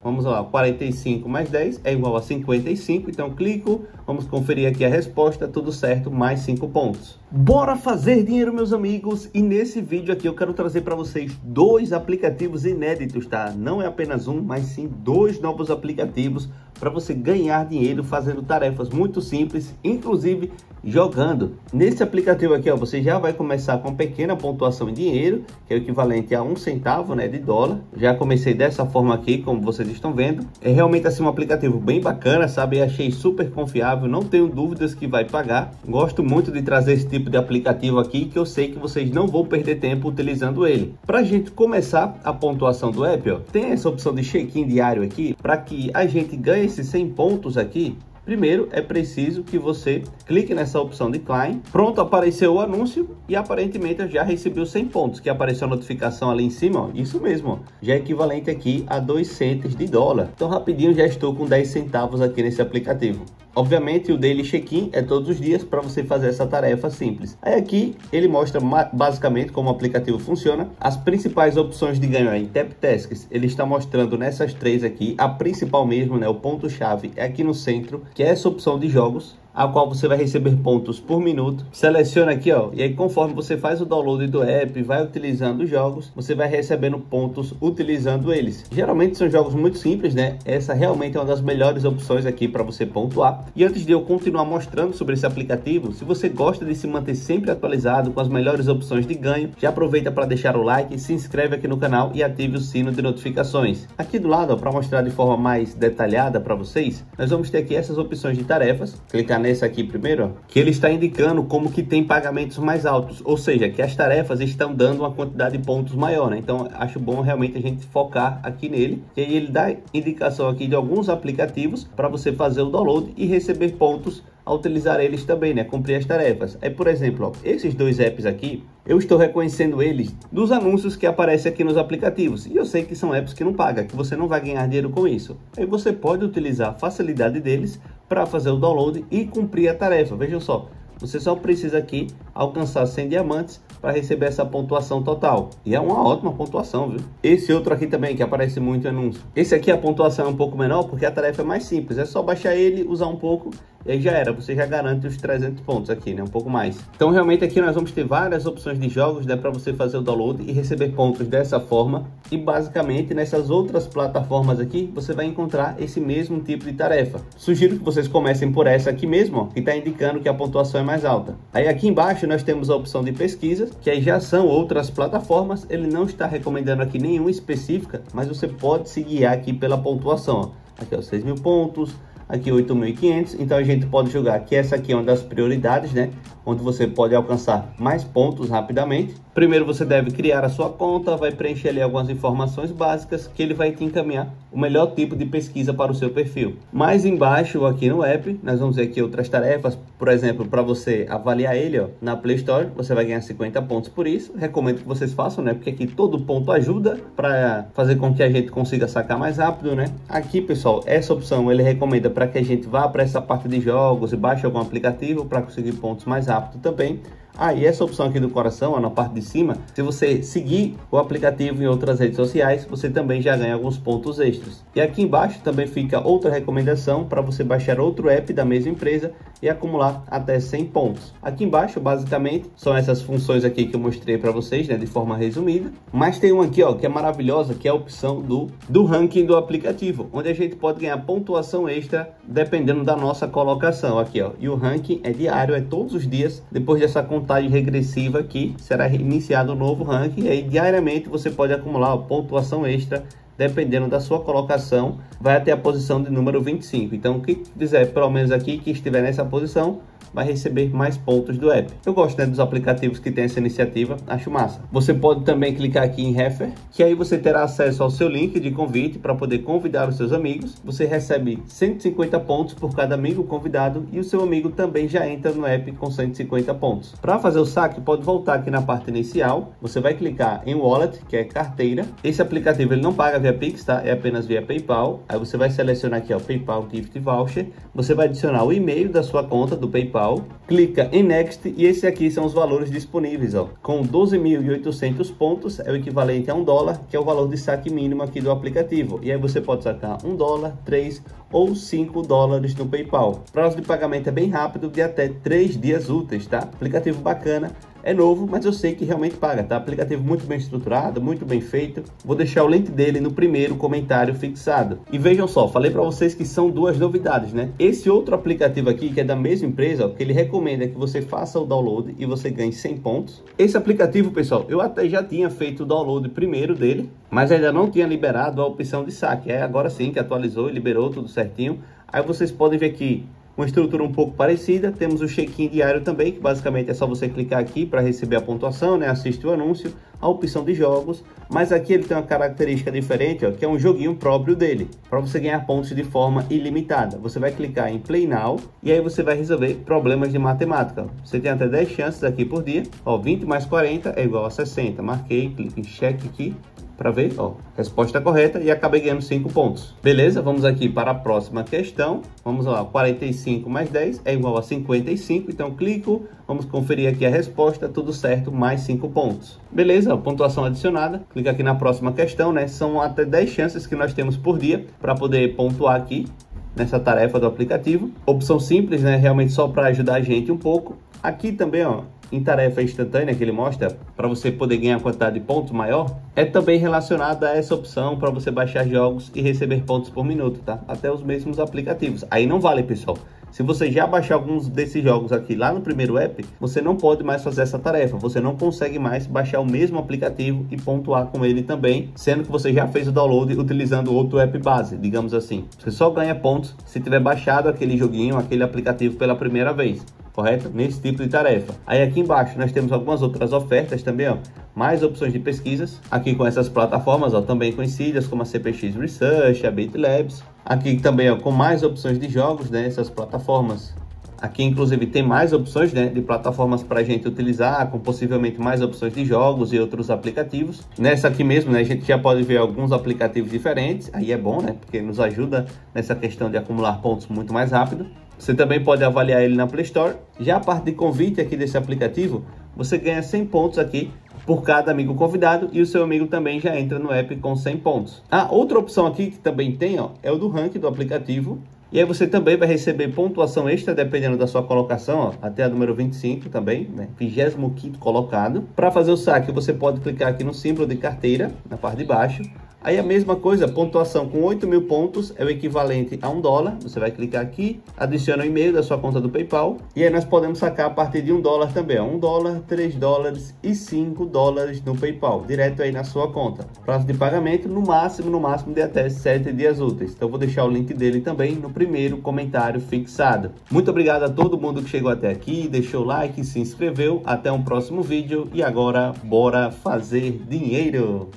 Vamos lá, 45 mais 10 é igual a 55, então clico, vamos conferir aqui a resposta, tudo certo, mais 5 pontos. Bora fazer dinheiro, meus amigos, e nesse vídeo aqui eu quero trazer para vocês 2 aplicativos inéditos, tá? Não é apenas um, mas sim 2 novos aplicativos para você ganhar dinheiro fazendo tarefas muito simples, inclusive jogando. Nesse aplicativo aqui, ó, você já vai começar com pequena pontuação em dinheiro, que é o equivalente a 1 centavo, né, de dólar. Já comecei dessa forma aqui, como vocês estão vendo. É realmente assim um aplicativo bem bacana, sabe? Achei super confiável, não tenho dúvidas que vai pagar. Gosto muito de trazer esse tipo de aplicativo aqui, que eu sei que vocês não vão perder tempo utilizando ele. Para a gente começar a pontuação do app, ó, tem essa opção de check-in diário aqui, para que a gente ganhe esses 100 pontos aqui. Primeiro, é preciso que você clique nessa opção de Decline. Pronto, apareceu o anúncio e aparentemente eu já recebi os 100 pontos, que apareceu a notificação ali em cima, ó. Isso mesmo, ó, já é equivalente aqui a 2 centos de dólar. Então rapidinho já estou com 10 centavos aqui nesse aplicativo. Obviamente o Daily Check-in é todos os dias para você fazer essa tarefa simples. Aí aqui ele mostra basicamente como o aplicativo funciona. As principais opções de ganho em Tap Tasks, ele está mostrando nessas 3 aqui. A principal mesmo, né, o ponto-chave é aqui no centro, que é essa opção de jogos, a qual você vai receber pontos por minuto. Seleciona aqui, ó, e aí conforme você faz o download do app, vai utilizando os jogos, você vai recebendo pontos utilizando eles. Geralmente são jogos muito simples, né? Essa realmente é uma das melhores opções aqui para você pontuar. E antes de eu continuar mostrando sobre esse aplicativo, se você gosta de se manter sempre atualizado com as melhores opções de ganho, já aproveita para deixar o like, se inscreve aqui no canal e ative o sino de notificações. Aqui do lado, para mostrar de forma mais detalhada para vocês, nós vamos ter aqui essas opções de tarefas. Clicar nesse aqui primeiro, ó, que ele está indicando como que tem pagamentos mais altos, ou seja, que as tarefas estão dando uma quantidade de pontos maior, né? Então acho bom realmente a gente focar aqui nele, e aí ele dá indicação aqui de alguns aplicativos para você fazer o download e receber pontos ao utilizar eles também, né? Cumprir as tarefas. Aí, por exemplo, ó, esses 2 apps aqui, eu estou reconhecendo eles dos anúncios que aparecem aqui nos aplicativos. E eu sei que são apps que não pagam, que você não vai ganhar dinheiro com isso. Aí você pode utilizar a facilidade deles para fazer o download e cumprir a tarefa. Vejam só, você só precisa aqui alcançar 100 diamantes para receber essa pontuação total. E é uma ótima pontuação, viu? Esse outro aqui também, que aparece muito em anúncio. Esse aqui a pontuação é um pouco menor, porque a tarefa é mais simples. É só baixar ele, usar um pouco, e aí já era. Você já garante os 300 pontos aqui, né? Um pouco mais. Então, realmente aqui nós vamos ter várias opções de jogos, né? Para você fazer o download e receber pontos dessa forma. E basicamente, nessas outras plataformas aqui, você vai encontrar esse mesmo tipo de tarefa. Sugiro que vocês comecem por essa aqui mesmo, ó, que está indicando que a pontuação é mais alta. Aí aqui embaixo nós temos a opção de pesquisas, que aí já são outras plataformas. Ele não está recomendando aqui nenhuma específica, mas você pode se guiar aqui pela pontuação, ó. Aqui, ó, 6.000 pontos, aqui 8.500, então a gente pode jogar que essa aqui é uma das prioridades, né? Onde você pode alcançar mais pontos rapidamente. Primeiro você deve criar a sua conta, vai preencher ali algumas informações básicas, que ele vai te encaminhar o melhor tipo de pesquisa para o seu perfil. Mais embaixo aqui no app, nós vamos ver aqui outras tarefas, por exemplo, para você avaliar ele, ó, na Play Store, você vai ganhar 50 pontos por isso. Recomendo que vocês façam, né? Porque aqui todo ponto ajuda para fazer com que a gente consiga sacar mais rápido, né? Aqui, pessoal, essa opção ele recomenda para que a gente vá para essa parte de jogos e baixe algum aplicativo para conseguir pontos mais rápido também. E essa opção aqui do coração, ó, na parte de cima, se você seguir o aplicativo em outras redes sociais, você também já ganha alguns pontos extras. E aqui embaixo também fica outra recomendação para você baixar outro app da mesma empresa e acumular até 100 pontos. Aqui embaixo, basicamente, são essas funções aqui que eu mostrei para vocês, né, de forma resumida. Mas tem uma aqui, ó, que é maravilhosa, que é a opção do ranking do aplicativo, onde a gente pode ganhar pontuação extra dependendo da nossa colocação aqui, ó. E o ranking é diário, é todos os dias. Depois dessa contagem regressiva aqui, será iniciado um novo ranking, e aí diariamente você pode acumular a pontuação extra dependendo da sua colocação, vai até a posição de número 25. Então, quem quiser, pelo menos aqui, que estiver nessa posição, vai receber mais pontos do app. Eu gosto, né, dos aplicativos que tem essa iniciativa, acho massa. Você pode também clicar aqui em Refer, que aí você terá acesso ao seu link de convite para poder convidar os seus amigos. Você recebe 150 pontos por cada amigo convidado e o seu amigo também já entra no app com 150 pontos. Para fazer o saque, pode voltar aqui na parte inicial, você vai clicar em Wallet, que é carteira. Esse aplicativo ele não paga via Pix, tá? É apenas via PayPal. Aí você vai selecionar aqui, ó, PayPal Gift Voucher. Você vai adicionar o e-mail da sua conta do PayPal PayPal, clica em Next e esses aqui são os valores disponíveis, ó. Com 12.800 pontos é o equivalente a $1, que é o valor de saque mínimo aqui do aplicativo. E aí você pode sacar $1, 3 ou $5 no PayPal. O prazo de pagamento é bem rápido, de até 3 dias úteis, tá? Aplicativo bacana. É novo, mas eu sei que realmente paga, tá? Aplicativo muito bem estruturado, muito bem feito. Vou deixar o link dele no primeiro comentário fixado. E vejam só, falei para vocês que são duas novidades, né? Esse outro aplicativo aqui, que é da mesma empresa, ó, que ele recomenda que você faça o download e você ganhe 100 pontos. Esse aplicativo, pessoal, eu até já tinha feito o download primeiro dele, mas ainda não tinha liberado a opção de saque. É agora sim que atualizou e liberou tudo certinho. Aí vocês podem ver aqui uma estrutura um pouco parecida. Temos o check-in diário também, que basicamente é só você clicar aqui para receber a pontuação, né? Assiste o anúncio, a opção de jogos, mas aqui ele tem uma característica diferente, ó, que é um joguinho próprio dele, para você ganhar pontos de forma ilimitada. Você vai clicar em Play Now e aí você vai resolver problemas de matemática. Você tem até 10 chances aqui por dia, ó, 20 mais 40 é igual a 60. Marquei, clique em cheque aqui para ver, ó, resposta correta e acabei ganhando 5 pontos. Beleza? Vamos aqui para a próxima questão. Vamos lá, 45 mais 10 é igual a 55. Então clico, vamos conferir aqui a resposta, tudo certo, mais 5 pontos. Beleza? Pontuação adicionada. Clica aqui na próxima questão, né? São até 10 chances que nós temos por dia para poder pontuar aqui nessa tarefa do aplicativo. Opção simples, né? Realmente só para ajudar a gente um pouco. Aqui também, ó, em tarefa instantânea que ele mostra para você poder ganhar quantidade de pontos maior, é também relacionada a essa opção para você baixar jogos e receber pontos por minuto, tá? Até os mesmos aplicativos. Aí não vale, pessoal. Se você já baixar alguns desses jogos aqui lá no primeiro app, você não pode mais fazer essa tarefa. Você não consegue mais baixar o mesmo aplicativo e pontuar com ele também, sendo que você já fez o download utilizando outro app base, digamos assim. Você só ganha pontos se tiver baixado aquele joguinho, aquele aplicativo pela primeira vez. Correto? Nesse tipo de tarefa. Aí aqui embaixo nós temos algumas outras ofertas também, ó. Mais opções de pesquisas. Aqui com essas plataformas, ó, também conhecidas como a CPX Research, a BitLabs. Aqui também, ó, com mais opções de jogos, né? Essas plataformas. Aqui, inclusive, tem mais opções, né, de plataformas para a gente utilizar, com possivelmente mais opções de jogos e outros aplicativos. Nessa aqui mesmo, né, a gente já pode ver alguns aplicativos diferentes. Aí é bom, né, porque nos ajuda nessa questão de acumular pontos muito mais rápido. Você também pode avaliar ele na Play Store. Já a parte de convite aqui desse aplicativo, você ganha 100 pontos aqui por cada amigo convidado e o seu amigo também já entra no app com 100 pontos. A outra opção aqui que também tem, ó, é o do ranking do aplicativo. E aí você também vai receber pontuação extra dependendo da sua colocação, ó, até a número 25 também, né, 25º colocado. Para fazer o saque, você pode clicar aqui no símbolo de carteira, na parte de baixo. Aí a mesma coisa, pontuação com 8.000 pontos é o equivalente a $1. Você vai clicar aqui, adiciona o e-mail da sua conta do PayPal. E aí nós podemos sacar a partir de $1 também, ó, $1, $3 e $5 no PayPal, direto aí na sua conta. Prazo de pagamento no máximo de até 7 dias úteis. Então eu vou deixar o link dele também no primeiro comentário fixado. Muito obrigado a todo mundo que chegou até aqui, deixou o like, se inscreveu. Até um próximo vídeo e agora bora fazer dinheiro!